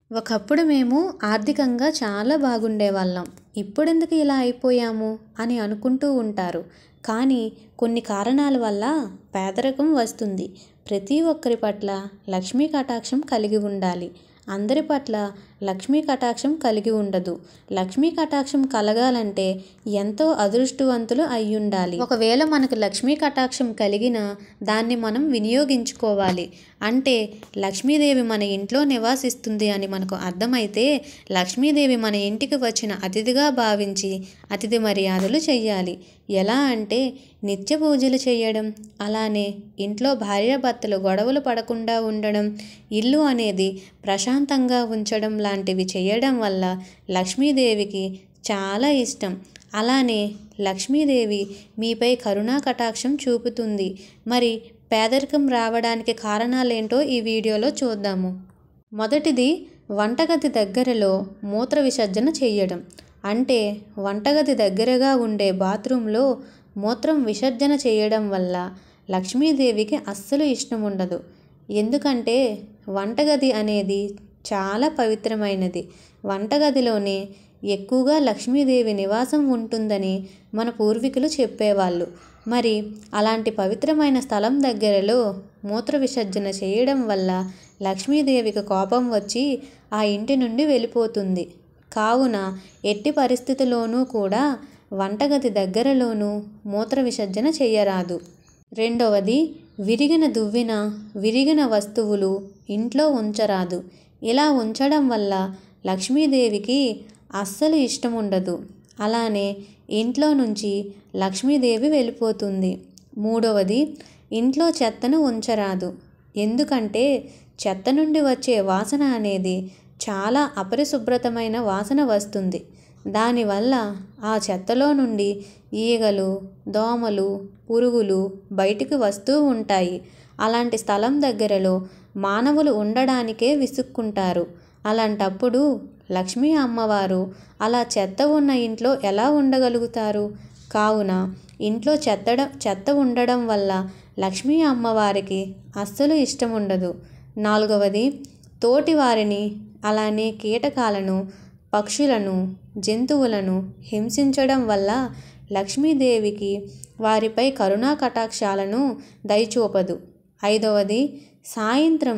ఒకప్పుడు మేము ఆర్థికంగా చాలా బాగుండేవాళ్ళం. ఇప్పుడెందుకు ఇలా అయిపోయాము అని అనుకుంటూ ఉంటారు. కానీ కొన్ని కారణాల వల్ల పేదరికం వస్తుంది. ప్రతి ఒక్కరి పట్ల లక్ష్మీ కటాక్షం కలిగి ఉండాలి. అందరి పట్ల లక్ష్మీ కటాక్షం కలిగి ఉండదు. లక్ష్మీ కటాక్షం కలగాలంటే ఎంతో అదృష్టవంతులు అయ్యుండాలి. ఒకవేళ మనకు లక్ష్మీ కటాక్షం కలిగినా దాన్ని మనం వినియోగించుకోవాలి. అంటే లక్ష్మీదేవి మన ఇంట్లో నివాసిస్తుంది అని మనకు అర్థమైతే లక్ష్మీదేవి మన ఇంటికి వచ్చిన అతిథిగా భావించి అతిథి మర్యాదలు చెయ్యాలి. ఎలా అంటే నిత్య పూజలు చేయడం, అలానే ఇంట్లో భార్యాభర్తలు గొడవలు పడకుండా ఉండడం, ఇల్లు అనేది ప్రశాంతంగా ఉంచడం లాంటివి చేయడం వల్ల లక్ష్మీదేవికి చాలా ఇష్టం. అలానే లక్ష్మీదేవి మీపై కరుణా కటాక్షం చూపుతుంది. మరి పేదరికం రావడానికి కారణాలేంటో ఈ వీడియోలో చూద్దాము. మొదటిది వంటగది దగ్గరలో మూత్ర విసర్జన చేయడం. అంటే వంటగది దగ్గరగా ఉండే బాత్రూంలో మూత్రం విసర్జన చేయడం వల్ల లక్ష్మీదేవికి అస్సలు ఇష్టం ఉండదు. ఎందుకంటే వంటగది అనేది చాలా పవిత్రమైనది. వంటగదిలోనే ఎక్కువగా లక్ష్మీదేవి నివాసం ఉంటుందని మన పూర్వీకులు చెప్పేవాళ్ళు. మరి అలాంటి పవిత్రమైన స్థలం దగ్గరలో మూత్ర విసర్జన చేయడం వల్ల లక్ష్మీదేవికి కోపం వచ్చి ఆ ఇంటి నుండి వెళ్ళిపోతుంది. కావున ఎట్టి పరిస్థితుల్లోనూ కూడా వంటగది దగ్గరలోనూ మూత్ర విసర్జన చేయరాదు. రెండవది విరిగిన దువ్వెన, విరిగిన వస్తువులు ఇంట్లో ఉంచరాదు. ఇలా ఉంచడం వల్ల లక్ష్మీదేవికి అస్సలు ఇష్టం ఉండదు. అలానే ఇంట్లో నుంచి లక్ష్మీదేవి వెళ్ళిపోతుంది. మూడవది ఇంట్లో చెత్తను ఉంచరాదు. ఎందుకంటే చెత్త నుండి వచ్చే వాసన అనేది చాలా అపరిశుభ్రతమైన వాసన వస్తుంది. దానివల్ల ఆ చెత్తలో నుండి ఈగలు, దోమలు, పురుగులు బయటికి వస్తూ ఉంటాయి. అలాంటి స్థలం దగ్గరలో మానవులు ఉండడానికే విసుక్కుంటారు. అలాంటప్పుడు లక్ష్మీ అమ్మవారు అలా చెత్త ఉన్న ఇంట్లో ఎలా ఉండగలుగుతారు? కావున ఇంట్లో చెత్త ఉండడం వల్ల లక్ష్మీ అమ్మవారికి అస్సలు ఇష్టం ఉండదు. నాలుగవది తోటి వారిని, అలానే కీటకాలను, పక్షులను, జంతువులను హింసించడం వల్ల లక్ష్మీదేవికి వారిపై కరుణా కటాక్షాలను దయచూపదు. ఐదవది సాయంత్రం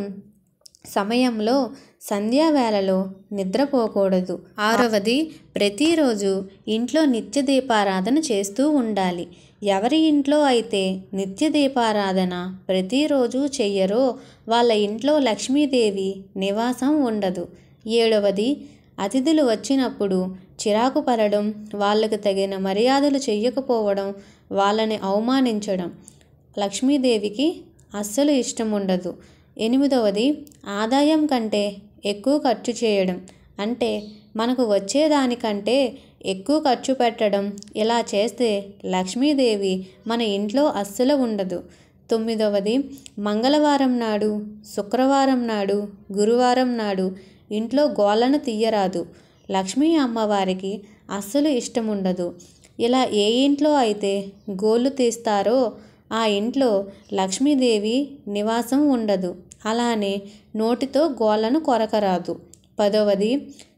సమయంలో సంధ్యావేళలో నిద్రపోకూడదు. ఆరవది ప్రతిరోజు ఇంట్లో నిత్య దీపారాధన చేస్తూ ఉండాలి. ఎవరి ఇంట్లో అయితే నిత్య దీపారాధన ప్రతిరోజు చెయ్యరో వాళ్ళ ఇంట్లో లక్ష్మీదేవి నివాసం ఉండదు. ఏడవది అతిథులు వచ్చినప్పుడు చిరాకు పడడం, వాళ్ళకు తగిన మర్యాదలు చెయ్యకపోవడం, వాళ్ళని అవమానించడం లక్ష్మీదేవికి అస్సలు ఇష్టం ఉండదు. ఎనిమిదవది ఆదాయం కంటే ఎక్కువ ఖర్చు చేయడం. అంటే మనకు వచ్చేదానికంటే ఎక్కువ ఖర్చు పెట్టడం. ఇలా చేస్తే లక్ష్మీదేవి మన ఇంట్లో అస్సలు ఉండదు. తొమ్మిదవది మంగళవారం నాడు, శుక్రవారం నాడు, గురువారం నాడు ఇంట్లో గోళ్ళను తీయరాదు. లక్ష్మీ అమ్మవారికి అస్సలు ఇష్టం ఉండదు. ఇలా ఏ ఇంట్లో అయితే గోళ్ళు తీస్తారో ఆ ఇంట్లో లక్ష్మీదేవి నివాసం ఉండదు. అలానే నోటితో గోళ్ళను కొరకరాదు. పదవది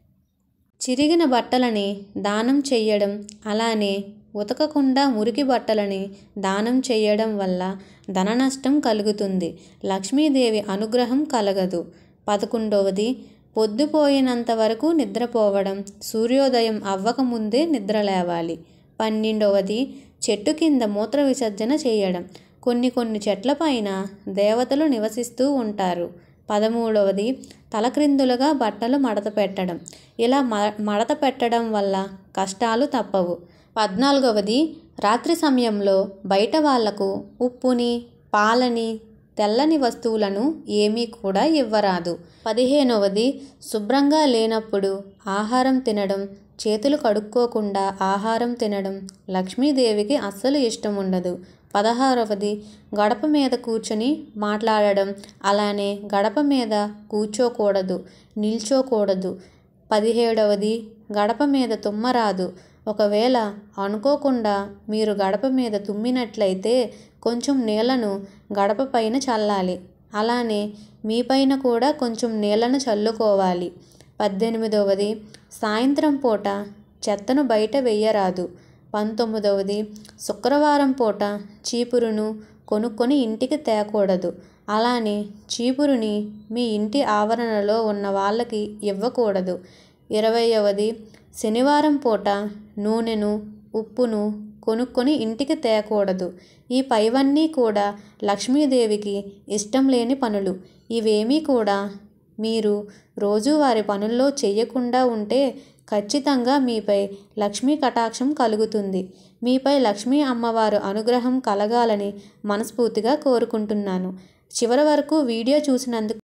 చిరిగిన బట్టలని దానం చెయ్యడం, అలానే ఉతకకుండా మురికి బట్టలని దానం చేయడం వల్ల ధన నష్టం కలుగుతుంది. లక్ష్మీదేవి అనుగ్రహం కలగదు. 11వది పొద్దుపోయినంత వరకు నిద్రపోవడం, సూర్యోదయం అవ్వకముందే నిద్రలేవాలి. 12వది చెట్టు కింద మూత్ర విసర్జన చేయడం. కొన్ని చెట్లపైన దేవతలు నివసిస్తూ ఉంటారు. 13వది తలక్రిందులుగా బట్టలు మడత పెట్టడం. ఇలా మడత పెట్టడం వల్ల కష్టాలు తప్పవు. 14వది రాత్రి సమయంలో బయట వాళ్లకు ఉప్పుని, పాలని, తెల్లని వస్తువులను ఏమీ కూడా ఇవ్వరాదు. 15వది శుభ్రంగా లేనప్పుడు ఆహారం తినడం, చేతులు కడుక్కోకుండా ఆహారం తినడం లక్ష్మీదేవికి అస్సలు ఇష్టం ఉండదు. 16వది గడప మీద కూర్చొని మాట్లాడడం, అలానే గడప మీద కూర్చోకూడదు, నిల్చోకూడదు. 17వది గడప మీద తుమ్మరాదు. ఒకవేళ అనుకోకుండా మీరు గడప మీద తుమ్మినట్లయితే కొంచెం నీళ్లను గడప పైన చల్లాలి. అలానే మీ పైన కూడా కొంచెం నీళ్లను చల్లుకోవాలి. 18వది సాయంత్రం పూట చెత్తను బయట వెయ్యరాదు. 19వది శుక్రవారం పూట చీపురును కొనుక్కొని ఇంటికి తేకూడదు. అలానే చీపురుని మీ ఇంటి ఆవరణలో ఉన్న వాళ్ళకి ఇవ్వకూడదు. 20వది శనివారం పూట నూనెను ఉప్పును కొనుక్కొని ఇంటికి తేకూడదు. ఈ పైవన్నీ కూడా లక్ష్మీదేవికి ఇష్టం లేని పనులు. ఇవేమీ కూడా మీరు రోజువారి పనుల్లో చెయ్యకుండా ఉంటే ఖచ్చితంగా మీపై లక్ష్మీ కటాక్షం కలుగుతుంది. మీపై లక్ష్మీ అమ్మవారు అనుగ్రహం కలగాలని మనస్ఫూర్తిగా కోరుకుంటున్నాను. చివరి వరకు వీడియో చూసినందుకు